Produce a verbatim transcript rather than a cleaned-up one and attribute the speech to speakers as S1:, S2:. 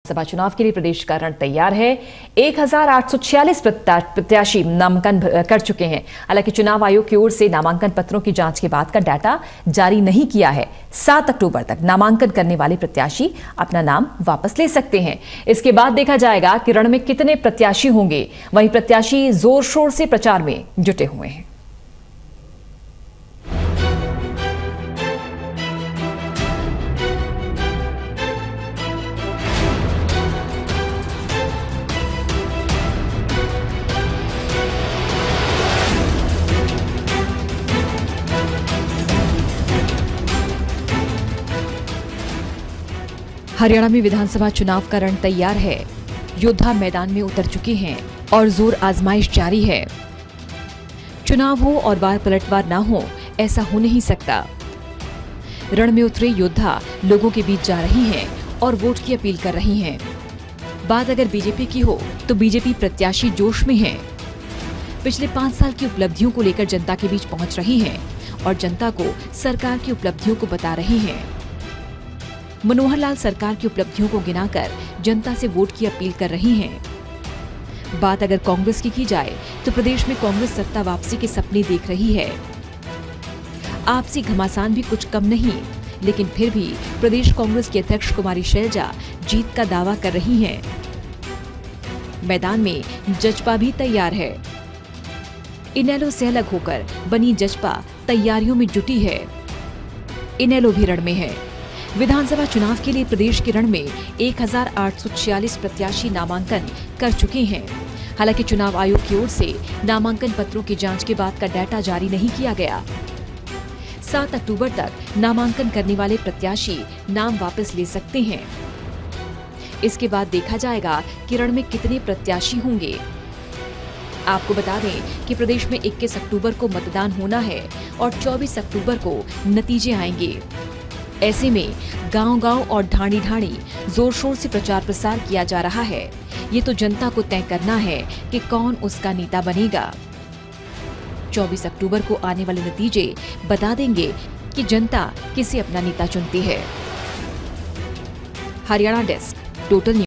S1: विधानसभा चुनाव के लिए प्रदेश का रण तैयार है। एक हजार आठ सौ छियालीस प्रत्याशी नामांकन कर चुके हैं। हालांकि चुनाव आयोग की ओर से नामांकन पत्रों की जांच के बाद का डाटा जारी नहीं किया है। सात अक्टूबर तक नामांकन करने वाले प्रत्याशी अपना नाम वापस ले सकते हैं। इसके बाद देखा जाएगा कि रण में कितने प्रत्याशी होंगे। वहीं प्रत्याशी जोर शोर से प्रचार में जुटे हुए हैं। हरियाणा में विधानसभा चुनाव का रण तैयार है। योद्धा मैदान में उतर चुके हैं और जोर आजमाइश जारी है। चुनाव हो और बार पलटवार ना हो, ऐसा हो नहीं सकता। रण में उतरे योद्धा लोगों के बीच जा रही हैं और वोट की अपील कर रही हैं। बात अगर बीजेपी की हो तो बीजेपी प्रत्याशी जोश में हैं। पिछले पांच साल की उपलब्धियों को लेकर जनता के बीच पहुंच रही हैं और जनता को सरकार की उपलब्धियों को बता रही हैं। मनोहर लाल सरकार की उपलब्धियों को गिनाकर जनता से वोट की अपील कर रही हैं। बात अगर कांग्रेस की की जाए तो प्रदेश में कांग्रेस सत्ता वापसी के सपने देख रही है। आपसी घमासान भी कुछ कम नहीं, लेकिन फिर भी प्रदेश कांग्रेस की अध्यक्ष कुमारी शैलजा जीत का दावा कर रही हैं। मैदान में जजपा भी तैयार है। इनेलो से अलग होकर बनी जजपा तैयारियों में जुटी है। इनेलो भी रण में है। विधानसभा चुनाव के लिए प्रदेश के रण में एक हजार आठ सौ छियालीस प्रत्याशी नामांकन कर चुके हैं। हालांकि चुनाव आयोग की ओर से नामांकन पत्रों की जांच के बाद का डाटा जारी नहीं किया गया। सात अक्टूबर तक नामांकन करने वाले प्रत्याशी नाम वापस ले सकते हैं। इसके बाद देखा जाएगा कि रण में कितने प्रत्याशी होंगे। आपको बता दें कि प्रदेश में इक्कीस अक्टूबर को मतदान होना है और चौबीस अक्टूबर को नतीजे आएंगे। ऐसे में गांव-गांव और ढाणी-ढाणी जोर शोर से प्रचार प्रसार किया जा रहा है। ये तो जनता को तय करना है कि कौन उसका नेता बनेगा। चौबीस अक्टूबर को आने वाले नतीजे बता देंगे कि जनता किसे अपना नेता चुनती है। Haryana desk, total news.